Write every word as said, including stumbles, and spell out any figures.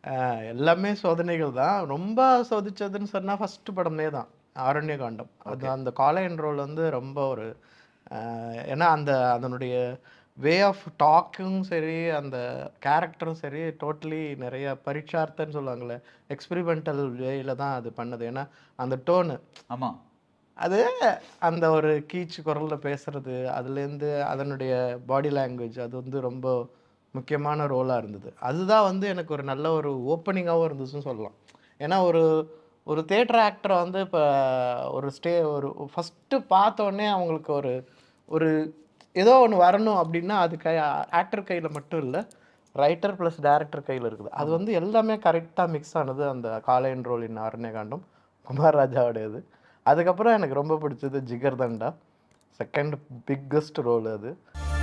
எல்லாமே சோதனைகள் தான். ரொம்ப சோதிச்சதுன்னு சொன்னா ஃபர்ஸ்ட் படமே தான். ஆரண்ய காண்டம். அது அந்த காளையன் ரோல் வந்து ரொம்ப ஒரு அ ஏன்னா அந்த அதனுடைய வே ஆஃப் டாக்கும் சரி, அந்த கேரக்டரும் சரி, டோட்டலி நிறைய பரீட்சார்த்தம்ன்னு சொல்லுவாங்கல்ல, எக்ஸ்பெரிமெண்டல் வேல தான் அது பண்ணது. ஏன்னா அந்த டோனு ஆமா. அது அந்த ஒரு கீச்சு குரல்ல பேசுறது, அதுலேருந்து அதனுடைய பாடி லாங்குவேஜ் அது வந்து ரொம்ப முக்கியமான ரோலா இருந்தது. அதுதான் வந்து எனக்கு ஒரு நல்ல ஒரு ஓப்பனிங்காவும் இருந்துச்சுன்னு சொல்லலாம். ஏன்னா ஒரு ஒரு தியேட்டர் ஆக்டர வந்து இப்ப ஒரு ஸ்டே ஒரு ஃபர்ஸ்ட்டு பார்த்தோனே அவங்களுக்கு ஒரு ஒரு ஏதோ ஒண்ணு வரணும் அப்டின்னா, அது கை ஆக்டர் கையில மட்டும் இல்ல. ரைட்டர் பிளஸ் டைரக்டர் கையில இருக்குது. அது ஆமா. வந்து எல்லாமே கரெக்ட்டா மிக்ஸ் ஆனது அந்த காளையன் ரோல் இன் ஆரண்யகாண்டம். குமார் ராஜாவோடது. அதுக்கப்புறம் எனக்கு ரொம்ப பிடிச்சது ஜிகர்தண்டா. செகண்ட் பிக்கஸ்ட் ரோல் அது.